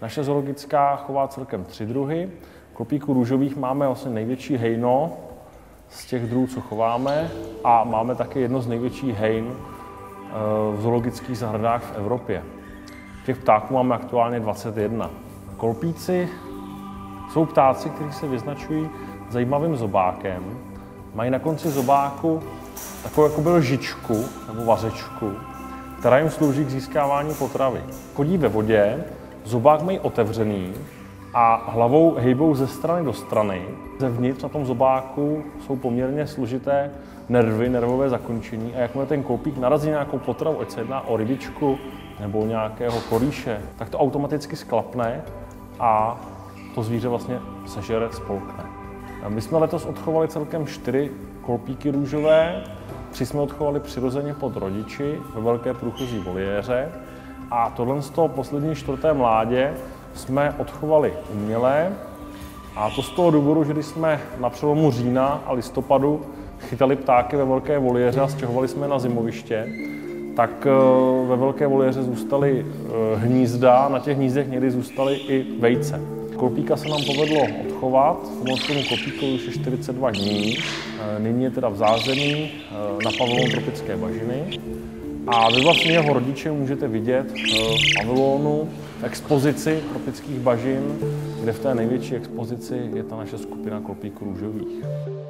Naše zoologická chová celkem 3 druhy. Klopíků růžových máme vlastně největší hejno z těch druhů, co chováme, a máme také jedno z největších hejn v zoologických zahradách v Evropě. Těch ptáků máme aktuálně 21. Klopíci jsou ptáci, kteří se vyznačují zajímavým zobákem. Mají na konci zobáku takovou jakoby lžičku nebo vařečku, která jim slouží k získávání potravy. Chodí ve vodě, zobák mají otevřený a hlavou hejbou ze strany do strany. Zevnitř na tom zobáku jsou poměrně složité nervy, nervové zakončení, a jakmile ten klopík narazí nějakou potravu, ať se jedná o rybičku nebo nějakého korýše, tak to automaticky sklapne a to zvíře vlastně sežere, spolkne. My jsme letos odchovali celkem 4 klopíky růžové. 3 jsme odchovali přirozeně pod rodiči ve velké průchozí voliéře. A tohle z toho poslední 4. mládě jsme odchovali uměle. A to z toho důvodu, že když jsme na přelomu října a listopadu chytali ptáky ve velké voliéře a stěhovali jsme na zimoviště, tak ve velké voliéře zůstaly hnízda, na těch hnízdech někdy zůstaly i vejce. Klopíka se nám povedlo odchovat, tomu klopíkovi už je 42 dní, nyní je teda v zázemí na pavilonu tropické bažiny. A vy vlastně jeho rodiče můžete vidět v pavilonu v expozici tropických bažin, kde v té největší expozici je ta naše skupina klopíků růžových.